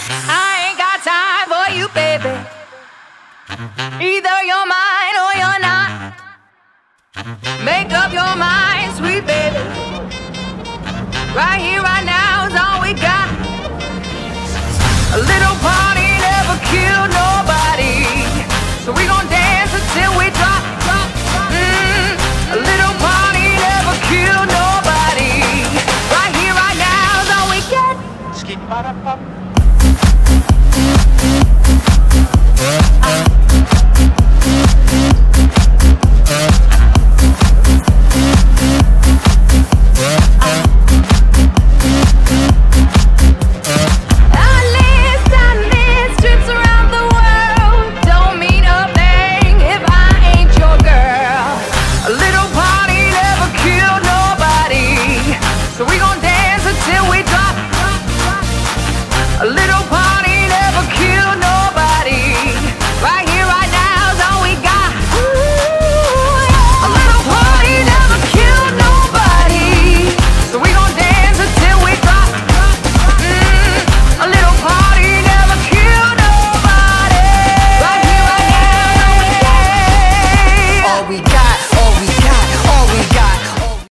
I ain't got time for you, baby. Either you're mine or you're not. Make up your mind, sweet baby. Right here, right now is all we got. A little party never killed nobody, so we gon' dance until we drop. A little party never killed nobody. Right here, right now is all we got. A little part